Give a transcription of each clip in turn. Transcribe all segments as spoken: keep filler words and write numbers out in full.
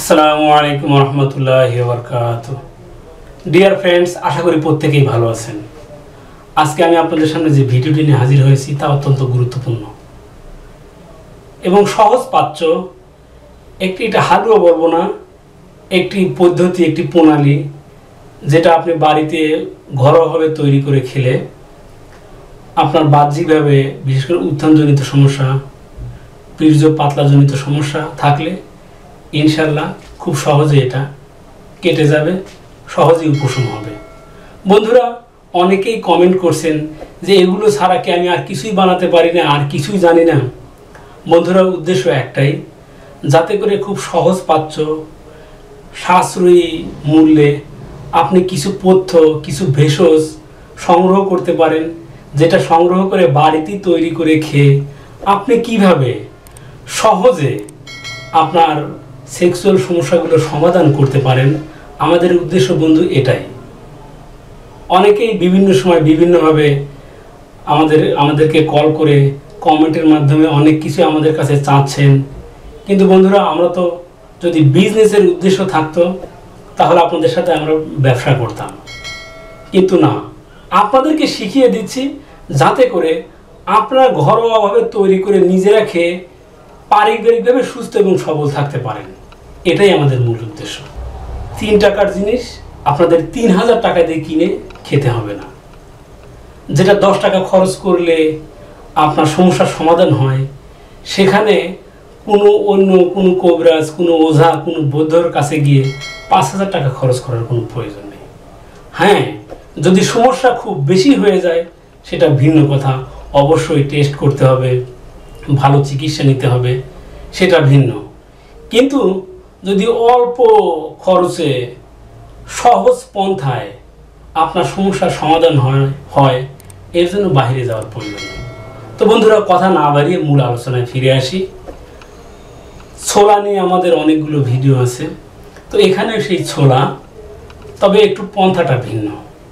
আসসালামু আলাইকুম রহমতুল্লাহি ওয়া বারাকাতুহু। ডিয়ার ফ্রেন্ডস, আশা করি প্রত্যেকেই ভালো আছেন। আজকে আমি আপনাদের সামনে যে ভিডিওটি নিয়ে হাজির হয়েছি তা অত্যন্ত গুরুত্বপূর্ণ এবং সহজ পাচ্য। একটি এটা হালুয়া বলবো না, একটি পদ্ধতি, একটি প্রণালী যেটা আপনি বাড়িতে ঘরোয়াভাবে তৈরি করে খেলে আপনার বাহ্যিকভাবে, বিশেষ করে উত্থানজনিত সমস্যা, বীর্য পাতলাজনিত সমস্যা থাকলে ইনশাল্লাহ খুব সহজে এটা কেটে যাবে, সহজেই উপশম হবে। বন্ধুরা, অনেকেই কমেন্ট করছেন যে এগুলো ছাড়া কি আমি আর কিছুই বানাতে পারি না, আর কিছুই জানি না। বন্ধুরা, উদ্দেশ্য একটাই, যাতে করে খুব সহজ পাচ্য, সাশ্রয়ী মূল্যে আপনি কিছু পথ্য, কিছু ভেষজ সংগ্রহ করতে পারেন, যেটা সংগ্রহ করে বাড়িতেই তৈরি করে খেয়ে আপনি কিভাবে সহজে আপনার সেক্সুয়াল সমস্যাগুলো সমাধান করতে পারেন। আমাদের উদ্দেশ্য বন্ধু এটাই। অনেকেই বিভিন্ন সময় বিভিন্নভাবে আমাদের আমাদেরকে কল করে কমেন্টের মাধ্যমে অনেক কিছু আমাদের কাছে চাচ্ছেন, কিন্তু বন্ধুরা, আমরা তো যদি বিজনেসের উদ্দেশ্য থাকতো তাহলে আপনাদের সাথে আমরা ব্যবসা করতাম, কিন্তু না, আপনাদেরকে শিখিয়ে দিচ্ছি যাতে করে আপনারা ঘরোয়াভাবে তৈরি করে নিজেরা খেয়ে পারিবারিকভাবে সুস্থ এবং সবল থাকতে পারেন। এটাই আমাদের মূল উদ্দেশ্য। তিন টাকার জিনিস আপনাদের তিন হাজার টাকা দিয়ে কিনে খেতে হবে না। যেটা দশ টাকা খরচ করলে আপনার সমস্যার সমাধান হয়, সেখানে কোনো অন্য কোনো কবিরাজ, কোনো ওঝা, কোনো বৌদ্ধর কাছে গিয়ে পাঁচ হাজার টাকা খরচ করার কোনো প্রয়োজন নেই। হ্যাঁ, যদি সমস্যা খুব বেশি হয়ে যায় সেটা ভিন্ন কথা, অবশ্যই টেস্ট করতে হবে, ভালো চিকিৎসা নিতে হবে, সেটা ভিন্ন। কিন্তু যদি অল্প খরচে সহজ পন্থায় আপনার সমস্যার সমাধান হয় হয় এর জন্য বাইরে যাওয়ার প্রয়োজন নেই। তো বন্ধুরা, কথা না বাড়িয়ে মূল আলোচনায় ফিরে আসি। ছোলা নিয়ে আমাদের অনেকগুলো ভিডিও আছে, তো এখানে সেই ছোলা, তবে একটু পন্থাটা ভিন্ন।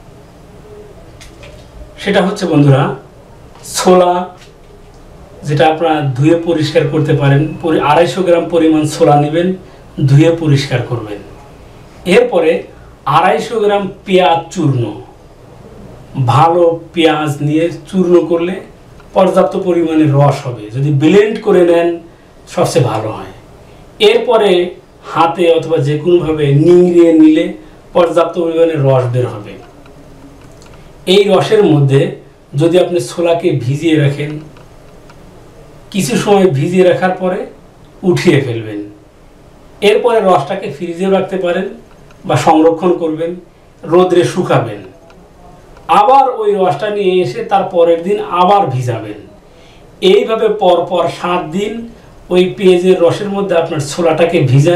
সেটা হচ্ছে বন্ধুরা, ছোলা যেটা আপনারা ধুয়ে পরিষ্কার করতে পারেন। আড়াইশো গ্রাম পরিমাণ ছোলা নেবেন, ধুয়ে পরিষ্কার করবেন। এরপরে আড়াইশো গ্রাম পেঁয়াজ চূর্ণ, ভালো পেঁয়াজ নিয়ে চূর্ণ করলে পর্যাপ্ত পরিমাণে রস হবে। যদি ব্লেন্ড করে নেন সবচেয়ে ভালো হয়। এরপরে হাতে অথবা যে কোনোভাবে নিংড়িয়ে নিলে পর্যাপ্ত পরিমাণে রস বের হবে। এই রসের মধ্যে যদি আপনি ছোলাকে ভিজিয়ে রাখেন, কিছু সময় ভিজিয়ে রাখার পরে উঠিয়ে ফেলবেন। এরপরে রসটাকে ফ্রিজেও রাখতে পারেন বা সংরক্ষণ করবেন, রোদ্রে শুকাবেন। আবার ওই রসটা নিয়ে এসে তার পরের দিন আবার ভিজাবেন। এইভাবে পরপর সাত দিন ওই পেঁয়াজের রসের মধ্যে আপনার ছোলাটাকে ভিজান,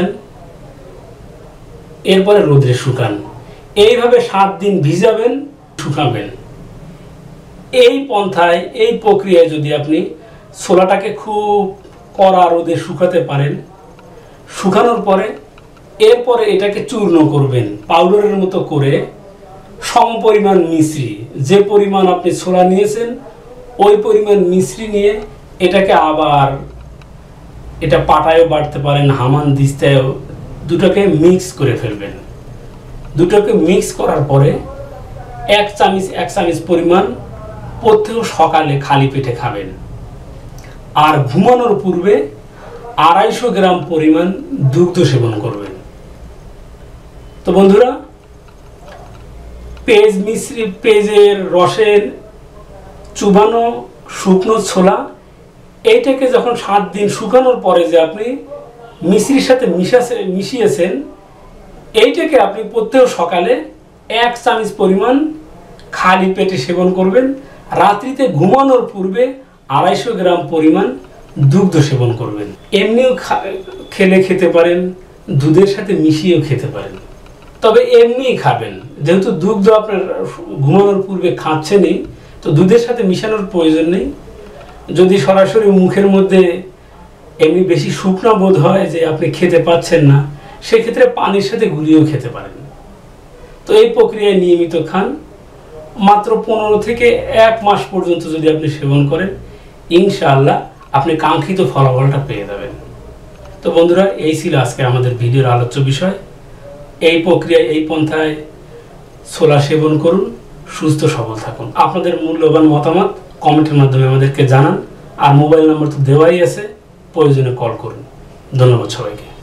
এরপরে রোদ্রে শুকান। এইভাবে সাত দিন ভিজাবেন, শুকাবেন। এই পন্থায়, এই প্রক্রিয়ায় যদি আপনি ছোলাটাকে খুব কড়া রোদে শুকাতে পারেন, শুকানোর পরে এরপরে এটাকে চূর্ণ করবেন পাউডারের মতো করে। সম পরিমাণ মিশ্রি, যে পরিমাণ আপনি ছোলা নিয়েছেন ওই পরিমাণ মিশ্রি নিয়ে এটাকে আবার, এটা পাটায়ও বাড়তে পারেন, হামান দিস্তায়ও, দুটোকে মিক্স করে ফেলবেন। দুটোকে মিক্স করার পরে এক চামচ এক চামচ পরিমাণ প্রত্যেক সকালে খালি পেটে খাবেন। আর ঘুমানোর পূর্বে আড়াইশো গ্রাম পরিমাণ দুগ্ধ সেবন করবেন। তো বন্ধুরা, পেঁয়াজ মিশ্রি, পেঁয়াজের রসের চুবানো শুকনো ছোলা, এইটাকে যখন সাত দিন শুকানোর পরে যে আপনি মিশ্রির সাথে মিশাছে মিশিয়েছেন, এইটাকে আপনি প্রত্যেক সকালে এক চামচ পরিমাণ খালি পেটে সেবন করবেন। রাত্রিতে ঘুমানোর পূর্বে আড়াইশো গ্রাম পরিমাণ দুগ্ধ সেবন করবেন। এমনিও খেলে খেতে পারেন, দুধের সাথে মিশিয়েও খেতে পারেন, তবে এমনিই খাবেন। যেহেতু দুগ্ধ আপনার ঘুমানোর পূর্বে খাচ্ছেনই, তো দুধের সাথে মিশানোর প্রয়োজন নেই। যদি সরাসরি মুখের মধ্যে এমনি বেশি শুকনা বোধ হয় যে আপনি খেতে পাচ্ছেন না, সেক্ষেত্রে পানির সাথে গুলিয়েও খেতে পারেন। তো এই প্রক্রিয়ায় নিয়মিত খান। মাত্র পনেরো থেকে এক মাস পর্যন্ত যদি আপনি সেবন করেন, ইনশাআল্লাহ আপনি কাঙ্ক্ষিত ফলাফলটা পেয়ে যাবেন। তো বন্ধুরা, এই ছিল আজকে আমাদের ভিডিওর আলোচ্য বিষয়। এই প্রক্রিয়ায়, এই পন্থায় ছোলা সেবন করুন, সুস্থ সবল থাকুন। আপনাদের মূল্যবান মতামত কমেন্টের মাধ্যমে আমাদেরকে জানান। আর মোবাইল নম্বর তো দেওয়াই আছে, প্রয়োজনে কল করুন। ধন্যবাদ সবাইকে।